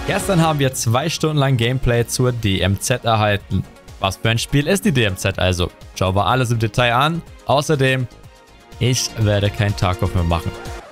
Gestern haben wir 2 Stunden lang Gameplay zur DMZ erhalten. Was für ein Spiel ist die DMZ also? Schauen wir alles im Detail an. Außerdem, ich werde keinen Tarkov mehr machen.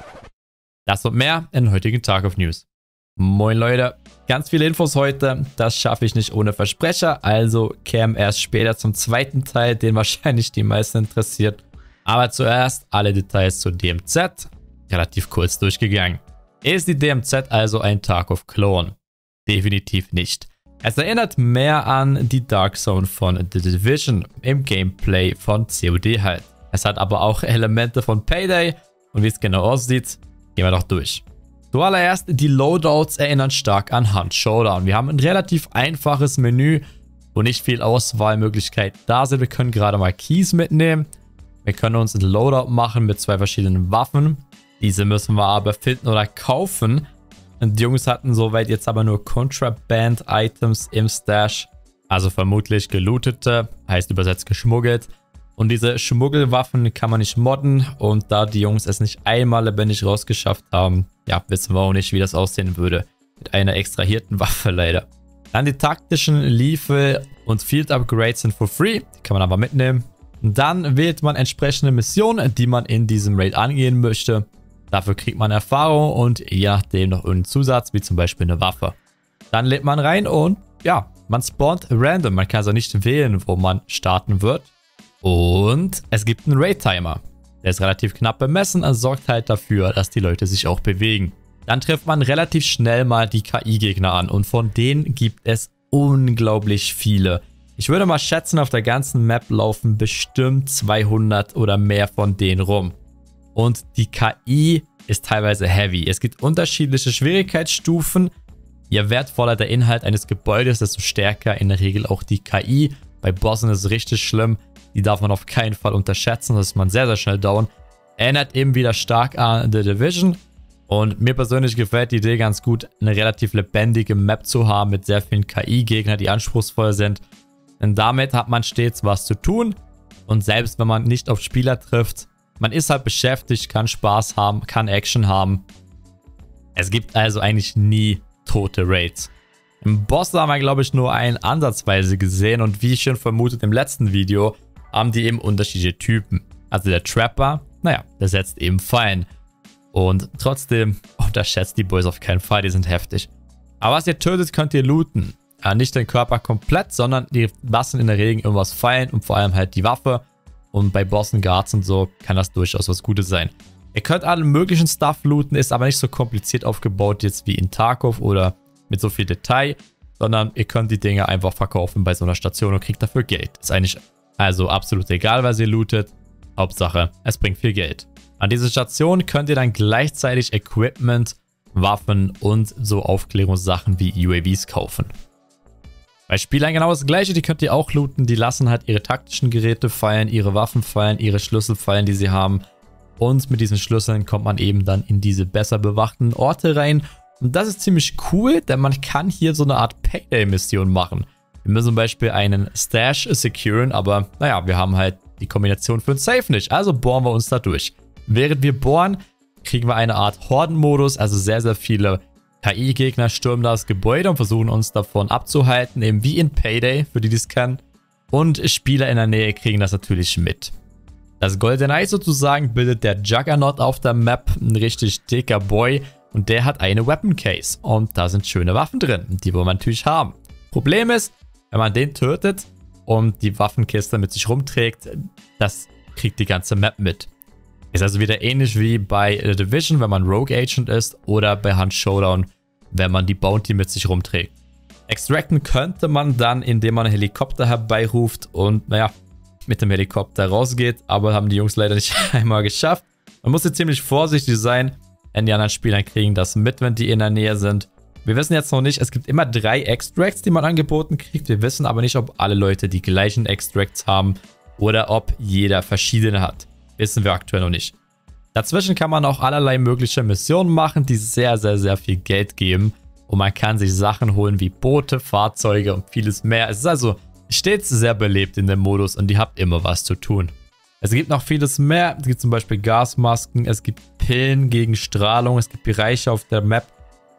Das und mehr in den heutigen Tarkov News. Moin Leute, ganz viele Infos heute, das schaffe ich nicht ohne Versprecher, also kämen erst später zum zweiten Teil, den wahrscheinlich die meisten interessiert. Aber zuerst alle Details zur DMZ, relativ kurz durchgegangen. Ist die DMZ also ein Tarkov-Klon? Definitiv nicht. Es erinnert mehr an die Dark Zone von The Division im Gameplay von COD halt. Es hat aber auch Elemente von Payday und wie es genau aussieht, gehen wir doch durch. Zuallererst, die Loadouts erinnern stark an Hunt Showdown. Wir haben ein relativ einfaches Menü, wo nicht viel Auswahlmöglichkeit da sind. Wir können gerade mal Keys mitnehmen. Wir können uns ein Loadout machen mit 2 verschiedenen Waffen. Diese müssen wir aber finden oder kaufen. Und die Jungs hatten soweit jetzt aber nur Contraband-Items im Stash. Also vermutlich gelootete, heißt übersetzt geschmuggelt. Und diese Schmuggelwaffen kann man nicht modden. Und da die Jungs es nicht einmal lebendig rausgeschafft haben, ja, wissen wir auch nicht, wie das aussehen würde. Mit einer extrahierten Waffe leider. Dann die taktischen Lethal und Field Upgrades sind for free. Die kann man aber mitnehmen. Und dann wählt man entsprechende Missionen, die man in diesem Raid angehen möchte. Dafür kriegt man Erfahrung und je nachdem noch irgendeinen Zusatz, wie zum Beispiel eine Waffe. Dann lädt man rein und ja, man spawnt random. Man kann also nicht wählen, wo man starten wird. Und es gibt einen Raid-Timer. Der ist relativ knapp bemessen und sorgt halt dafür, dass die Leute sich auch bewegen. Dann trifft man relativ schnell mal die KI-Gegner an und von denen gibt es unglaublich viele. Ich würde mal schätzen, auf der ganzen Map laufen bestimmt 200 oder mehr von denen rum. Und die KI ist teilweise heavy. Es gibt unterschiedliche Schwierigkeitsstufen. Je wertvoller der Inhalt eines Gebäudes, desto stärker in der Regel auch die KI. Bei Bossen ist es richtig schlimm. Die darf man auf keinen Fall unterschätzen, das ist man sehr, sehr schnell down. Erinnert eben wieder stark an The Division. Und mir persönlich gefällt die Idee ganz gut, eine relativ lebendige Map zu haben mit sehr vielen KI-Gegnern, die anspruchsvoll sind. Denn damit hat man stets was zu tun. Und selbst wenn man nicht auf Spieler trifft, man ist halt beschäftigt, kann Spaß haben, kann Action haben. Es gibt also eigentlich nie tote Raids. Im Boss haben wir, glaube ich, nur einen ansatzweise gesehen. Und wie ich schon vermutet im letzten Video, haben die eben unterschiedliche Typen. Also der Trapper, naja, der setzt eben Fallen. Und trotzdem unterschätzt die Boys auf keinen Fall, die sind heftig. Aber was ihr tötet, könnt ihr looten. Ja, nicht den Körper komplett, sondern die lassen in der Regel irgendwas fallen und vor allem halt die Waffe. Und bei Bossen, Guards und so kann das durchaus was Gutes sein. Ihr könnt alle möglichen Stuff looten, ist aber nicht so kompliziert aufgebaut jetzt wie in Tarkov oder mit so viel Detail, sondern ihr könnt die Dinge einfach verkaufen bei so einer Station und kriegt dafür Geld. Ist eigentlich also absolut egal, was ihr lootet. Hauptsache, es bringt viel Geld. An dieser Station könnt ihr dann gleichzeitig Equipment, Waffen und so Aufklärungssachen wie UAVs kaufen. Bei Spielern genau das gleiche, die könnt ihr auch looten. Die lassen halt ihre taktischen Geräte fallen, ihre Waffen fallen, ihre Schlüssel fallen, die sie haben. Und mit diesen Schlüsseln kommt man eben dann in diese besser bewachten Orte rein. Und das ist ziemlich cool, denn man kann hier so eine Art Payday-Mission machen. Wir müssen zum Beispiel einen Stash securen, aber naja, wir haben halt die Kombination für ein Safe nicht. Also bohren wir uns da durch. Während wir bohren, kriegen wir eine Art Horden-Modus, also sehr, sehr viele KI-Gegner stürmen das Gebäude und versuchen uns davon abzuhalten, eben wie in Payday, für die es kennen. Und Spieler in der Nähe kriegen das natürlich mit. Das GoldenEye sozusagen bildet der Juggernaut auf der Map, ein richtig dicker Boy. Und der hat eine Weapon Case und da sind schöne Waffen drin, die wollen wir natürlich haben. Problem ist, wenn man den tötet und die Waffenkiste mit sich rumträgt, das kriegt die ganze Map mit. Ist also wieder ähnlich wie bei The Division, wenn man Rogue Agent ist, oder bei Hunt Showdown, wenn man die Bounty mit sich rumträgt. Extracten könnte man dann, indem man einen Helikopter herbeiruft und, naja, mit dem Helikopter rausgeht, aber haben die Jungs leider nicht einmal geschafft. Man muss hier ziemlich vorsichtig sein, denn die anderen Spieler kriegen das mit, wenn die in der Nähe sind. Wir wissen jetzt noch nicht, es gibt immer 3 Extracts, die man angeboten kriegt. Wir wissen aber nicht, ob alle Leute die gleichen Extracts haben oder ob jeder verschiedene hat. Wissen wir aktuell noch nicht. Dazwischen kann man auch allerlei mögliche Missionen machen, die sehr, sehr, sehr viel Geld geben. Und man kann sich Sachen holen wie Boote, Fahrzeuge und vieles mehr. Es ist also stets sehr belebt in dem Modus und ihr habt immer was zu tun. Es gibt noch vieles mehr. Es gibt zum Beispiel Gasmasken, es gibt Pillen gegen Strahlung, es gibt Bereiche auf der Map,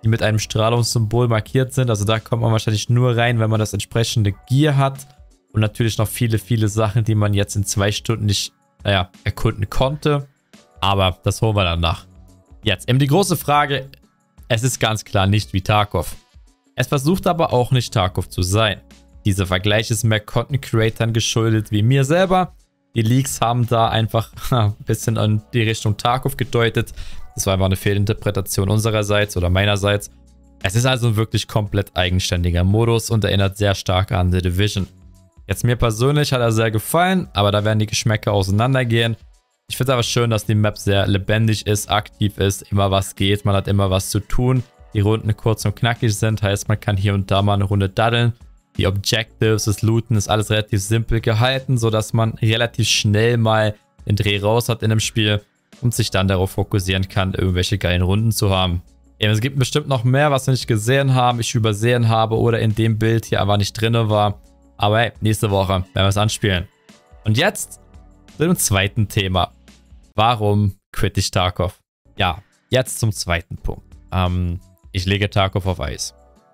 die mit einem Strahlungssymbol markiert sind. Also da kommt man wahrscheinlich nur rein, wenn man das entsprechende Gear hat. Und natürlich noch viele, viele Sachen, die man jetzt in 2 Stunden nicht, naja, erkunden konnte. Aber das holen wir dann nach. Jetzt eben die große Frage. Es ist ganz klar nicht wie Tarkov. Es versucht aber auch nicht Tarkov zu sein. Dieser Vergleich ist mehr Content-Creatern geschuldet wie mir selber. Die Leaks haben da einfach ein bisschen in die Richtung Tarkov gedeutet. Das war einfach eine Fehlinterpretation unsererseits oder meinerseits. Es ist also ein wirklich komplett eigenständiger Modus und erinnert sehr stark an The Division. Jetzt mir persönlich hat er sehr gefallen, aber da werden die Geschmäcker auseinandergehen. Ich finde es aber schön, dass die Map sehr lebendig ist, aktiv ist, immer was geht, man hat immer was zu tun. Die Runden kurz und knackig sind, heißt man kann hier und da mal eine Runde daddeln. Die Objectives, das Looten ist alles relativ simpel gehalten, sodass man relativ schnell mal den Dreh raus hat in dem Spiel und sich dann darauf fokussieren kann, irgendwelche geilen Runden zu haben. Eben, es gibt bestimmt noch mehr, was wir nicht gesehen haben, ich übersehen habe oder in dem Bild hier einfach nicht drin war. Aber hey, nächste Woche werden wir es anspielen. Und jetzt zu dem zweiten Thema. Warum quitte ich Tarkov? Ja, jetzt zum zweiten Punkt. Ich lege Tarkov auf Eis.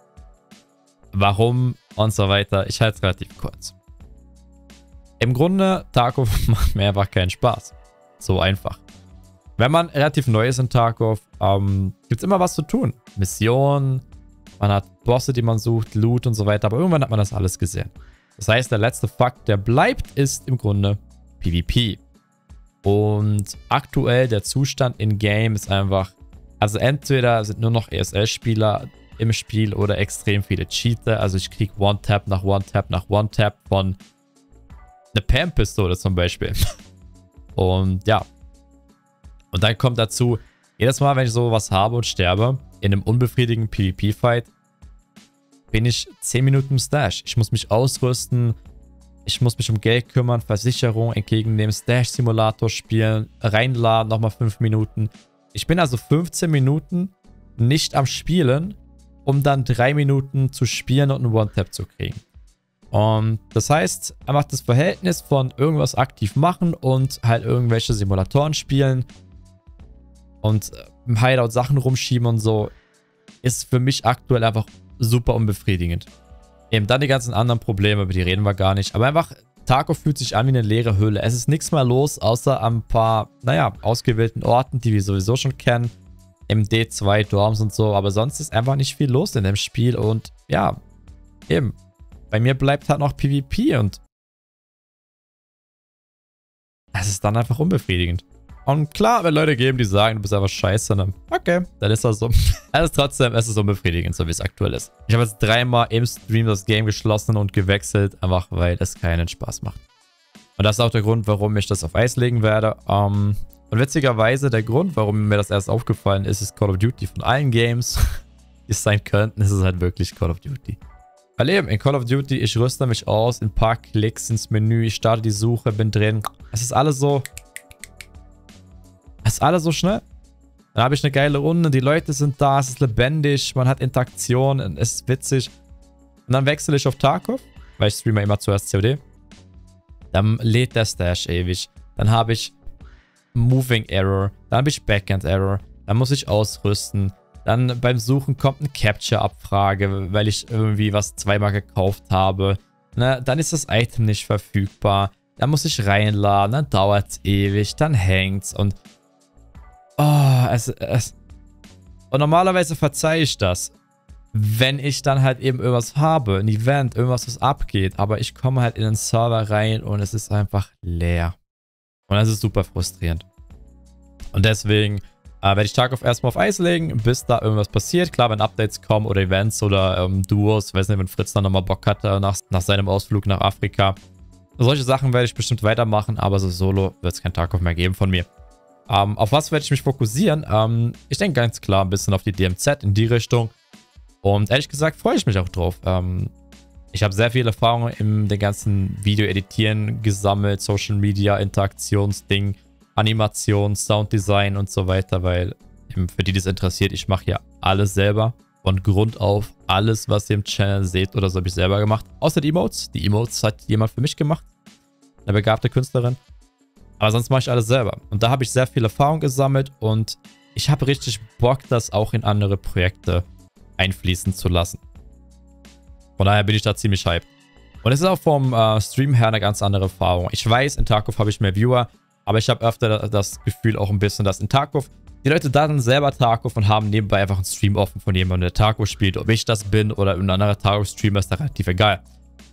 Warum und so weiter. Ich halte es relativ kurz. Im Grunde, Tarkov macht mir einfach keinen Spaß. So einfach. Wenn man relativ neu ist in Tarkov, gibt es immer was zu tun. Missionen, man hat Bosse, die man sucht, Loot und so weiter. Aber irgendwann hat man das alles gesehen. Das heißt, der letzte Fakt, der bleibt, ist im Grunde PvP. Und aktuell der Zustand in Game ist einfach, also entweder sind nur noch ESL-Spieler im Spiel oder extrem viele Cheater. Also ich kriege One-Tap nach One-Tap nach One-Tap von einer Pam-Pistole zum Beispiel. Und ja. Und dann kommt dazu, jedes Mal, wenn ich sowas habe und sterbe, in einem unbefriedigenden PvP-Fight, bin ich 10 Minuten im Stash. Ich muss mich ausrüsten, ich muss mich um Geld kümmern, Versicherung entgegennehmen, Stash-Simulator spielen, reinladen, nochmal 5 Minuten. Ich bin also 15 Minuten nicht am Spielen, um dann 3 Minuten zu spielen und einen One-Tap zu kriegen. Und das heißt, einfach das Verhältnis von irgendwas aktiv machen und halt irgendwelche Simulatoren spielen und im Hideout Sachen rumschieben und so, ist für mich aktuell einfach super unbefriedigend. Eben dann die ganzen anderen Probleme, über die reden wir gar nicht. Aber einfach, Tarkov fühlt sich an wie eine leere Höhle. Es ist nichts mehr los, außer an ein paar, naja, ausgewählten Orten, die wir sowieso schon kennen. Im D2, Dorms und so. Aber sonst ist einfach nicht viel los in dem Spiel. Und ja, eben. Bei mir bleibt halt noch PvP und es ist dann einfach unbefriedigend. Und klar, wenn Leute geben, die sagen, du bist einfach scheiße, dann okay, dann ist das so. Also trotzdem, es ist unbefriedigend, so wie es aktuell ist. Ich habe jetzt 3-mal im Stream das Game geschlossen und gewechselt, einfach weil es keinen Spaß macht. Und das ist auch der Grund, warum ich das auf Eis legen werde. Und witzigerweise, der Grund, warum mir das erst aufgefallen ist, ist Call of Duty. Von allen Games, die es sein könnten, ist es halt wirklich Call of Duty. Weil eben, in Call of Duty, ich rüste mich aus, in ein paar Klicks ins Menü, ich starte die Suche, bin drin. Es ist alles so... Es ist alles so schnell. Dann habe ich eine geile Runde, die Leute sind da, es ist lebendig, man hat Interaktion, es ist witzig. Und dann wechsle ich auf Tarkov, weil ich streame immer zuerst COD. Dann lädt der Stash ewig. Dann habe ich Moving Error, dann habe ich Backend Error, dann muss ich ausrüsten. Dann beim Suchen kommt eine Capture-Abfrage, weil ich irgendwie was 2-mal gekauft habe. Ne? Dann ist das Item nicht verfügbar. Dann muss ich reinladen, dann dauert es ewig, dann hängt's und... Oh, und normalerweise verzeihe ich das, wenn ich dann halt eben irgendwas habe, ein Event, irgendwas, was abgeht. Aber ich komme halt in den Server rein und es ist einfach leer. Und das ist super frustrierend. Und deswegen werde ich Tarkov erstmal auf Eis legen, bis da irgendwas passiert. Klar, wenn Updates kommen oder Events oder Duos, weiß nicht, wenn Fritz dann nochmal Bock hat nach seinem Ausflug nach Afrika. Solche Sachen werde ich bestimmt weitermachen, aber so solo wird es kein Tarkov mehr geben von mir. Auf was werde ich mich fokussieren? Ich denke ganz klar ein bisschen auf die DMZ in die Richtung. Und ehrlich gesagt freue ich mich auch drauf. Ich habe sehr viel Erfahrung in den ganzen Video-Editieren gesammelt, Social Media, Interaktionsding, Animation, Sounddesign und so weiter, weil für die das interessiert, ich mache ja alles selber. Von Grund auf alles, was ihr im Channel seht oder so, habe ich selber gemacht. Außer die Emotes. Die Emotes hat jemand für mich gemacht. Eine begabte Künstlerin. Aber sonst mache ich alles selber. Und da habe ich sehr viel Erfahrung gesammelt und ich habe richtig Bock, das auch in andere Projekte einfließen zu lassen. Von daher bin ich da ziemlich hyped. Und es ist auch vom Stream her eine ganz andere Erfahrung. Ich weiß, in Tarkov habe ich mehr Viewer, aber ich habe öfter das Gefühl auch ein bisschen, dass in Tarkov die Leute da dann selber Tarkov und haben nebenbei einfach einen Stream offen von jemandem, der Tarkov spielt. Ob ich das bin oder ein anderer Tarkov-Streamer, ist da relativ egal.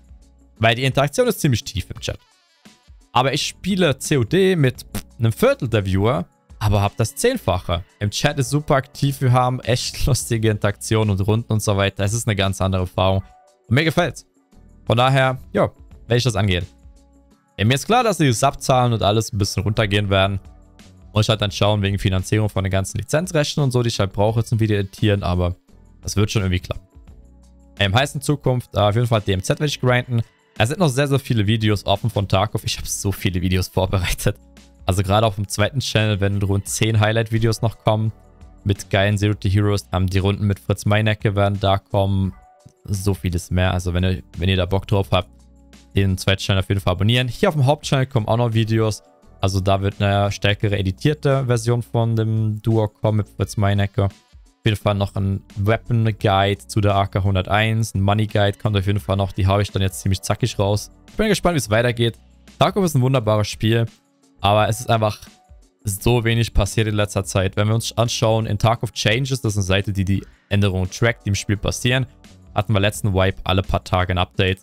Weil die Interaktion ist ziemlich tief im Chat. Aber ich spiele COD mit einem Viertel der Viewer, aber habe das 10-fache. Im Chat ist super aktiv, wir haben echt lustige Interaktionen und Runden und so weiter. Es ist eine ganz andere Erfahrung. Und mir gefällt's. Von daher, ja, werde ich das angehen. Mir ist klar, dass die Subzahlen und alles ein bisschen runtergehen werden. Muss ich halt dann schauen, wegen Finanzierung von den ganzen Lizenzrechten und so, die ich halt brauche zum Video editieren, aber das wird schon irgendwie klappen. Heißt in Zukunft auf jeden Fall DMZ werde ich grinden. Es sind noch sehr, sehr viele Videos offen von Tarkov. Ich habe so viele Videos vorbereitet. Also gerade auf dem zweiten Channel werden rund 10 Highlight-Videos noch kommen. Mit geilen Zero-to Heroes. Die Runden mit Fritz Meinecke werden da kommen. So vieles mehr. Also wenn ihr da Bock drauf habt, den zweiten Channel auf jeden Fall abonnieren. Hier auf dem Hauptchannel kommen auch noch Videos. Also da wird eine stärkere editierte Version von dem Duo kommen mit Fritz Meinecke. Auf jeden Fall noch ein Weapon Guide zu der AK-101. Ein Money Guide kommt auf jeden Fall noch. Die haue ich dann jetzt ziemlich zackig raus. Ich bin gespannt, wie es weitergeht. Tarkov ist ein wunderbares Spiel. Aber es ist einfach so wenig passiert in letzter Zeit. Wenn wir uns anschauen, in Tarkov Changes, das ist eine Seite, die die Änderungen trackt, die im Spiel passieren, hatten wir letzten Wipe alle paar Tage ein Update.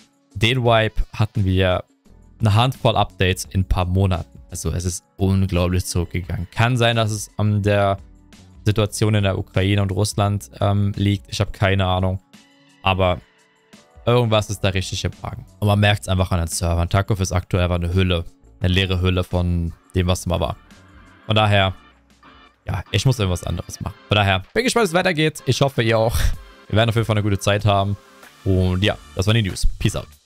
Den Wipe hatten wir eine Handvoll Updates in ein paar Monaten. Also es ist unglaublich zurückgegangen. Kann sein, dass es an der Situation in der Ukraine und Russland liegt. Ich habe keine Ahnung. Aber irgendwas ist da richtig im Argen. Und man merkt es einfach an den Servern. Tarkov ist aktuell einfach eine Hülle. Eine leere Hülle von dem, was mal war. Von daher, ja, ich muss irgendwas anderes machen. Von daher, bin gespannt, wie es weitergeht. Ich hoffe, ihr auch. Wir werden auf jeden Fall eine gute Zeit haben. Und ja, das waren die News. Peace out.